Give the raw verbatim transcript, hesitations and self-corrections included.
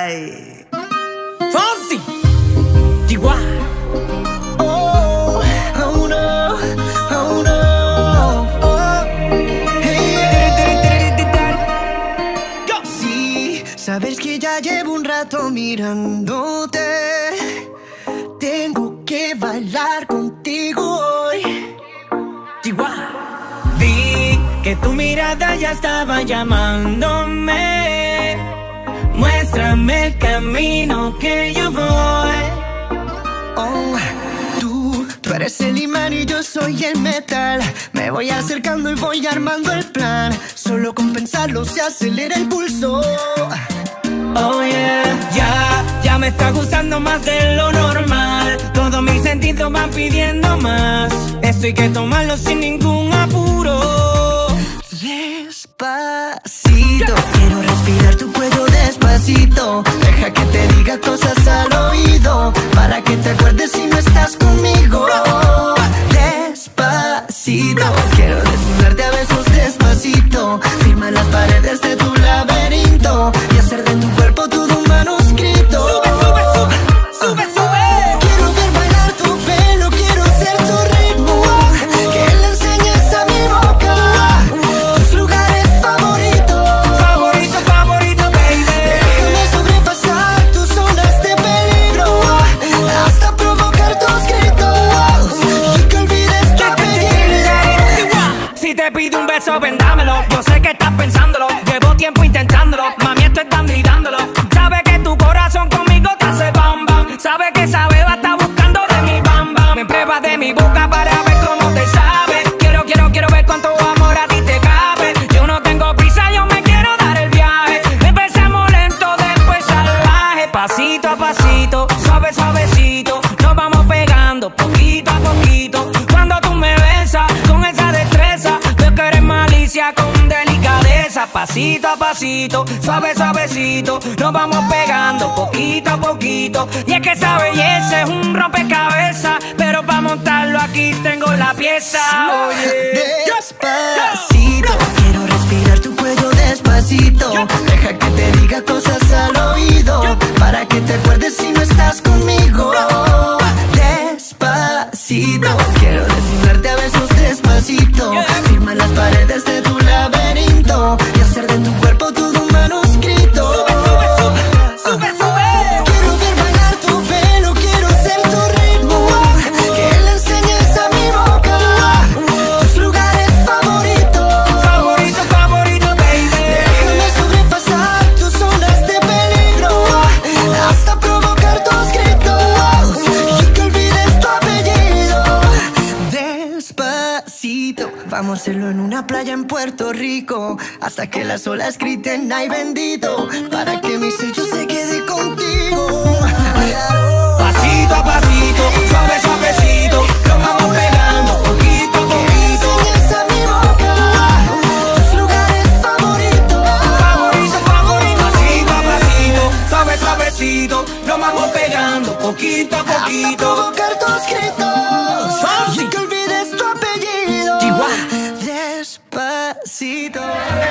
Ay. Fonsi. Chihuahua. Oh, oh no, oh no. Oh. Hey. Sí, sabes que ya llevo un rato mirándote. Tengo que bailar contigo hoy. Chihuahua. Vi que tu mirada ya estaba llamándome. Muéstrame el camino que yo voy. Oh, tú, tú eres el imán y yo soy el metal. Me voy acercando y voy armando el plan. Solo con pensarlo se acelera el pulso. Oh yeah, ya, ya me está gustando más de lo normal. Todos mis sentidos van pidiendo más. Esto hay que tomarlo sin ningún apuro. Despacito, quiero respirar tu cuello despacito. Deja que te diga cosas al oído, para que te acuerdes si no estás conmigo. Despacito, quiero desnudarte a besos despacito. Firma las paredes de tu laberinto y hacer de tu cuerpo todo un manuscrito. Sube, sube, sube, sube, sube. Quiero ver bailar tu pelo, quiero ser tu ritmo. Que le enseñes a mi boca tus lugares favoritos. Favorito, favorito, baby. Déjame sobrepasar tus zonas de peligro, hasta provocar tus gritos y que olvides tu apellido. Si te pido un beso, vendámelo. Yo sé que estás pensándolo. Llevo tiempo intentándolo. Mami, esto es dando y dándolo. Sabe que tu corazón conmigo te hace bam bam. Sabe que esa beba está buscando de mi bam bam. Me pruebas de mi boca para ver cómo te sabe. Quiero, quiero, quiero ver cuánto amor a ti te cabe. Yo no tengo prisa, yo me quiero dar el viaje. Empezamos lento, después salvaje. Pasito a pasito, suave, suavecito. Nos vamos pegando poquito a poquito. Cuando tú me besas con esa destreza, veo que eres malicia con delicadeza. Pasito a pasito, suave, suavecito. Nos vamos pegando poquito a poquito. Y es que esa belleza es un rompecabezas, pero para montarlo aquí tengo la pieza. Oye. Despacito, quiero respirar tu cuello despacito. Deja que te diga cosas al oído, para que te acuerdes si no estás conmigo. Despacito, quiero desnudarte a besos despacito. Firma las paredes de tu laberinto y hacer de tu cuerpo todo un manuscrito. Sube, sube, sube, sube, sube. Quiero ver bailar tu pelo, quiero ser tu ritmo. Que le enseñes a mi boca tus lugares favoritos. Favorito, favorito, baby. Déjame sobrepasar tus zonas de peligro, hasta provocar tus gritos y que olvides tu apellido. Despacito, vamos a hacerlo en una playa en Puerto Rico, hasta que las olas griten ay bendito, para que mi sello se quede contigo. Pasito a pasito, suave, suavecito. Nos vamos pegando poquito a poquito. Enseñes a mi boca tus lugares favoritos. Favorito, favorito. Pasito a pasito, suave, suavecito. Nos vamos pegando poquito a Hasta poquito. provocar tus gritos Fonsi. y que olvides tu apellido. Chihuahua. Despacito.